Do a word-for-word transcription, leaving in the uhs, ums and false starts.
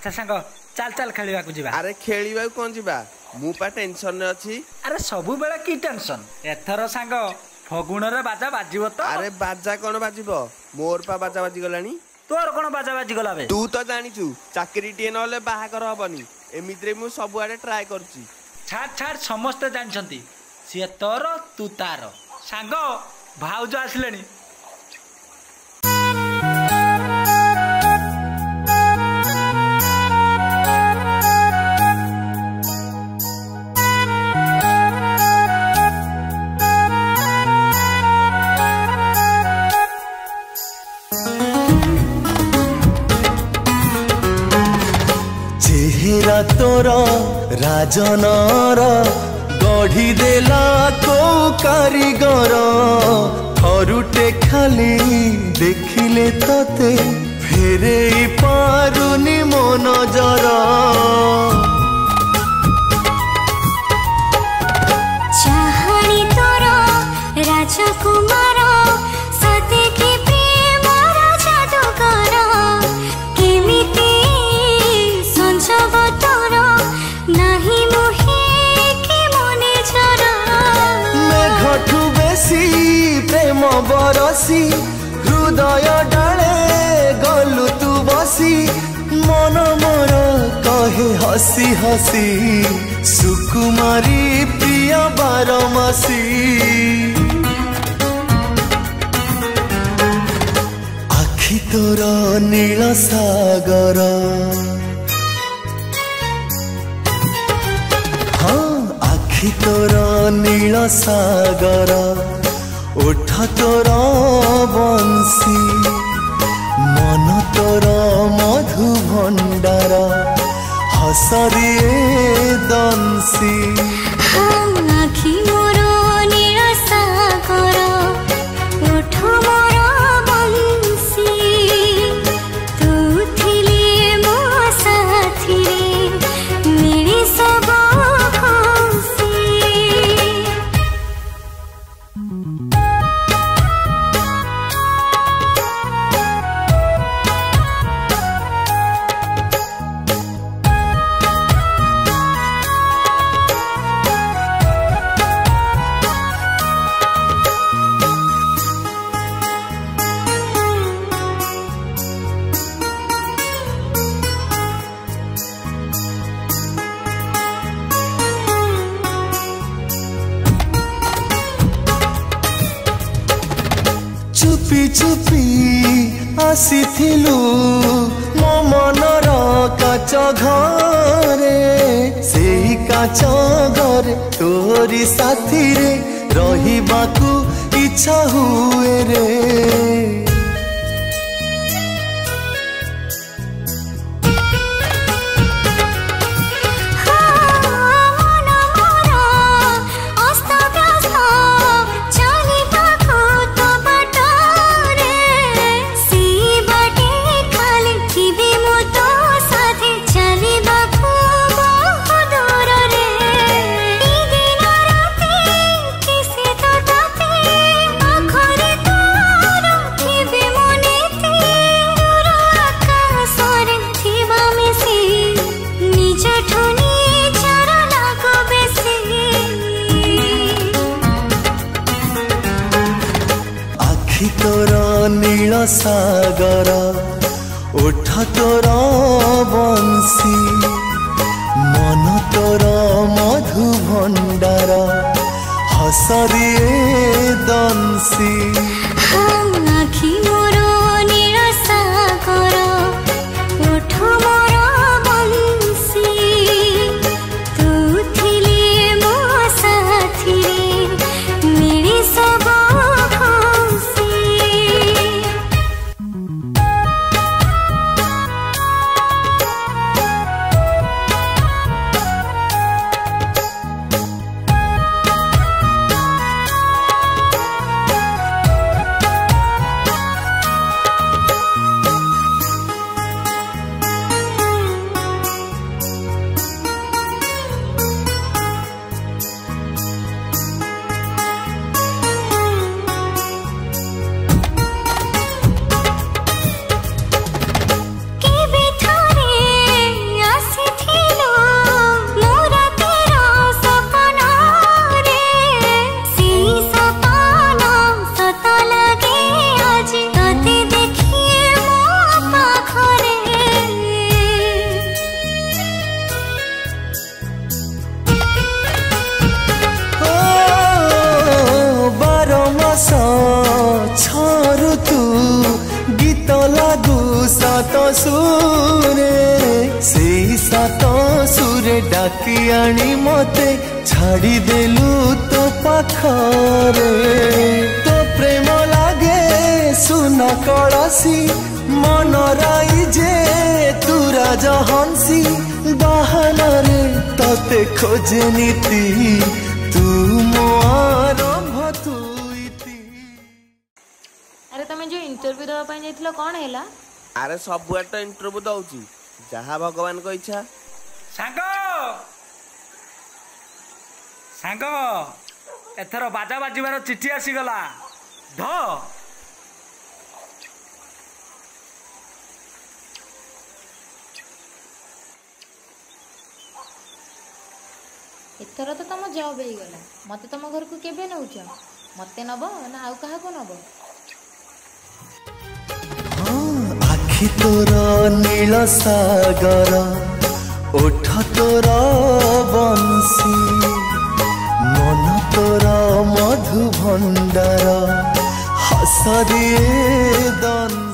अच्छा सांग चल चल खेलिबा को जीवा। अरे खेलिबा कोन जीवा मु पा टेंशन ने अछि। अरे सबु बेला की टेंशन एथर सांग फगुण रे बाजा बाजिबो तो। अरे बाजा कोन बाजिबो मोर पा बाजा बाजी गलानी। तोर कोन बाजा बाजी गला बे तू तो जानी छु चाकरी टिए नले बाहा कर हबनी एमित्रे मु सब आडे ट्राई करछि। छाड़ छाड़ समस्त जानछंती सिए तोर तू तार सांग भाउज आसलेनी। चेहरा तोरा राजनर गढ़ी देला को कारीगर थरुटे खाली देखिले तते फेरे पारुनी मन जरा। चाहनी तोरा राजकुमार सते के प्रेम जादूगर केमिति संजोग तोरा नाही मोहे के मने जरा। मेघठू बेसी प्रेम बरसी हृदय डाले गलु तू बसी मन मोर कहे हसी हसी सुकुमारी प्रिय बारमासी। आखि तोर नील सागर हाँ आखि तोर नील सागर ओठ तोर बंसी मन तोर मधु भंडार हसरिए दंसी। आखि मोर नील सागर ओठ मोर बंसी तू थिले मो साथी मेरी सब खुशी। चुपी चुपी आसीथिलु मो मनर काच घरे सेही काच घरे तोरी साथी रे रहिबाकू इच्छा हुए रे। आखि तोर नील सागर ओठ तोर बंसी मन तोर मधु भंडार हसरिए दंसी। आखि मोर नील सागर ओठ मोर बंसी तू थिले मो साथी मेरी सब खुशी। सात सुरे से सात सुरे डाकी आनी मते छाड़ी देलु तो पाखरे तो प्रेम लागे सुना कड़सी मन राई जे तू राजा हंसी बाहना रे तते खोजे नीति तू मो आरंभ तुईति। अरे तमे जो इंटरव्यू देवा पई जाइथिलो कोन हैला? अरे सब तो इंटरव्यू दउची जहा भगवान को इच्छा। सांग सांग एथर बाजा बाजिबार चिठी आसीगला ध एथर तो तुम जॉब हो गला मत तुम घर को केबे नउछ मते नब ना आउ कहा को नब? आखि तोर नील सागर ओठ तोर बंसी मन तोर मधु भंडार हस रे दन